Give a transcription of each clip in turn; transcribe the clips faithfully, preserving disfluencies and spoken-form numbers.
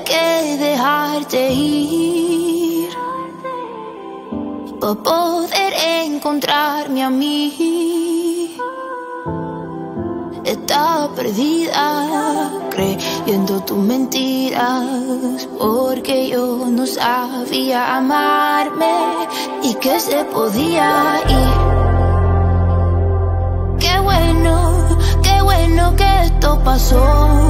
que dejarte ir para poder encontrarme a mí. Estaba perdida creyendo tus mentiras, porque yo no sabía amarme y que se podía ir. Qué bueno, qué bueno que esto pasó.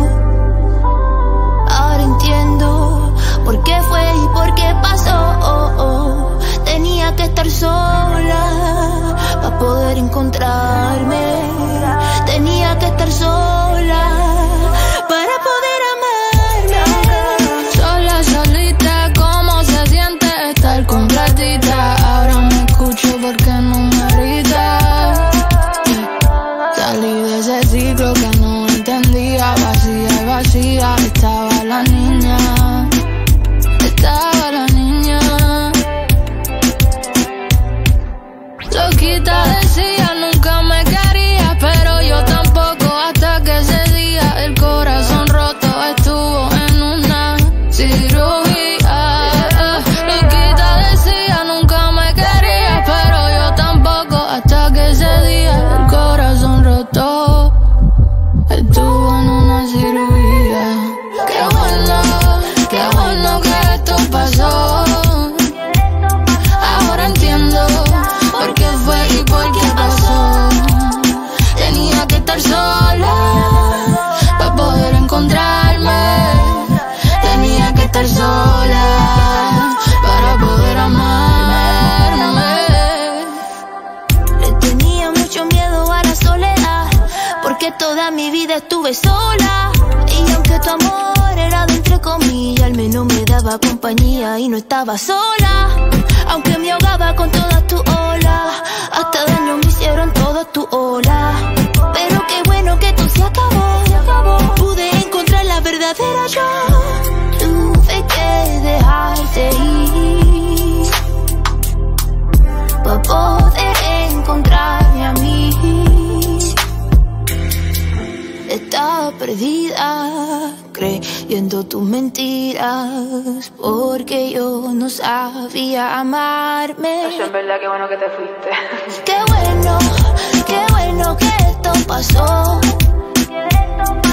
Ahora entiendo por qué fue y por qué pasó. Oh, oh. Tenía que estar sola para poder encontrarme. Tenía que estar sola para poder amarme. Sola, solita, ¿cómo se siente estar completita? Ahora me escucho porque no me grita. Salí de ese ciclo que no entendía. Vacía y vacía estaba la niña. Estaba la niña. Loquita decía, nunca me quería, pero yo tampoco, hasta que ese día el corazón roto estuvo en una cirugía. Loquita decía, nunca me quería, pero yo tampoco, hasta que ese día el corazón roto estuvo en una cirugía. Qué bueno, qué bueno que esto pasó. Ahora entiendo por qué fue y por qué pasó. Tenía que estar sola para poder encontrarme. Tenía que estar sola para poder amarme. Le tenía mucho miedo a la soledad, porque toda mi vida estuve sola. Y aunque tu amor era de entre comillas, al menos me daba compañía y no estaba sola. Aunque me ahogaba con todas tus olas, hasta daño me hicieron todas tus olas. Pero qué bueno que todo se acabó. Pude encontrar la verdadera yo. Tuve que dejarte ir para poder encontrarme a mí. Estaba perdida creyendo tus mentiras, porque yo no sabía amarme. Eso es verdad, qué bueno que te fuiste. Qué bueno, qué bueno que esto pasó.